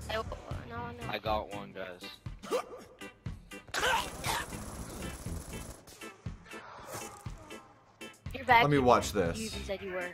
No. I got one, guys. You're back. Let me watch You this. even said you were.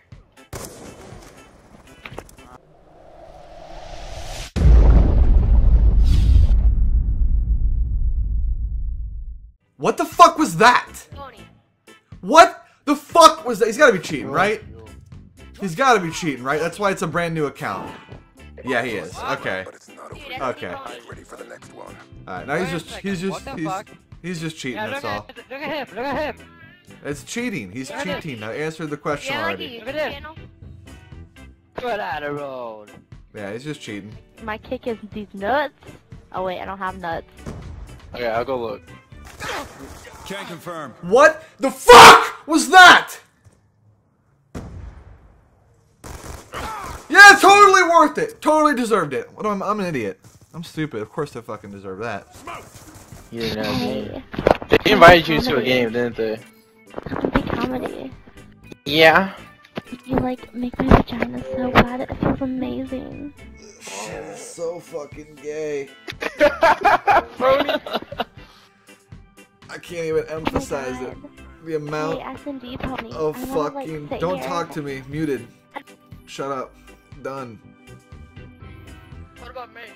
What the fuck was that? Tony. What the fuck was that? He's gotta be cheating, right? He's gotta be cheating, right? That's why it's a brand new account. Yeah, he is. Okay. Dude, Okay. Ready for the next one. Alright, now he's just cheating, Yeah, that's look all. at him, look at him. It's cheating. He's cheating. I answered the question Yeah, like already. a Look at YouTube him. channel. Get out of the road. Yeah, he's just cheating. My kick is these nuts. Oh wait, I don't have nuts. Okay, I'll go look. Can confirm. What the fuck was that? Yeah, totally worth it. Totally deserved it. What am I'm an idiot. I'm stupid. Of course I fucking deserve that. You didn't have a game. Hey, They invited you to a game, didn't they? comedy, comedy. Yeah. You like make my vagina so wet. It feels amazing. So fucking gay. I can't even emphasize it. The Hey, amount S&D Pony. of I wanna, like, fucking. sit Don't here. talk to me. Muted. Shut up. Done. What about me?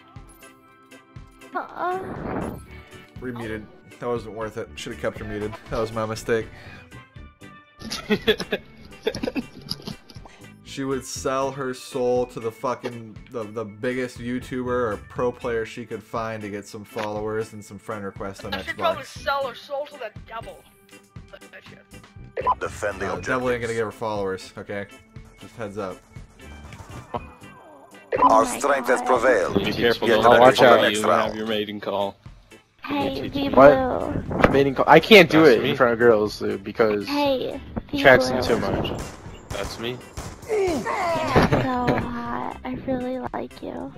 Remuted. That wasn't worth it. Should have kept her muted. That was my mistake. She would sell her soul to the fucking the biggest YouTuber or pro player she could find to get some followers and some friend requests on I should probably Xbox. sell her soul to the devil. That shit. Defend the The objective. devil ain't gonna give her followers. Okay, just heads up. Our Oh my strength has God. prevailed. Be careful, Get though. ready Watch for the out. next You round. have your mating call. Hey, V What? Blue. Mating call. I can't do That's it me. in front of girls, dude, because Hey, V attracts Blue. them too much. That's me. You're so hot. I really like you.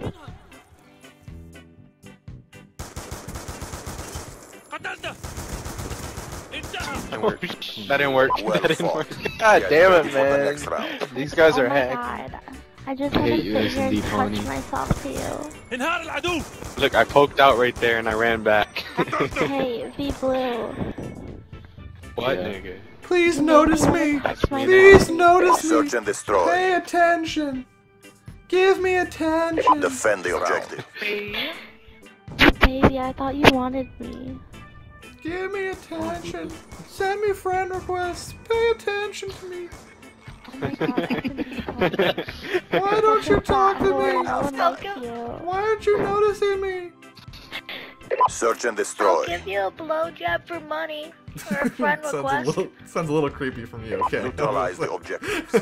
That didn't work. Well That didn't fought. work. God Get damn ready it, for the man. next round. These guys Oh are my hacked. God. I just I want to hate you, sit here and S&D touch Pony. myself to you. Look, I poked out right there and I ran back. Hey, V Blue. What, Yeah. nigga? Please notice me. Touch my Please body. notice me. Search and destroy. Pay attention. Give me attention. Defend the objective. Baby, I thought you wanted me. Give me attention. Send me friend requests. Pay attention to me. Oh my God, S&D Pony. Why don't you talk to No me? one likes you. Why aren't you noticing me? Search and I'll destroy. give you a blowjob for money. Or a friend request. Sounds a little creepy from you. Okay. Neutralize the objectives.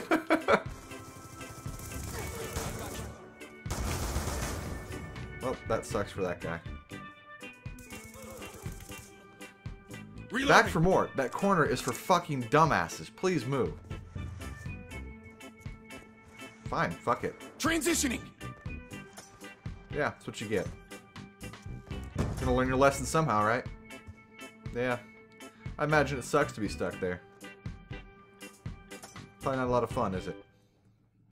Well, that sucks for that guy. Back for more. That corner is for fucking dumbasses. Please move. Fine, fuck it. Transitioning. Yeah, that's what you get. You're gonna learn your lesson somehow, right? Yeah. I imagine it sucks to be stuck there. Probably not a lot of fun, is it?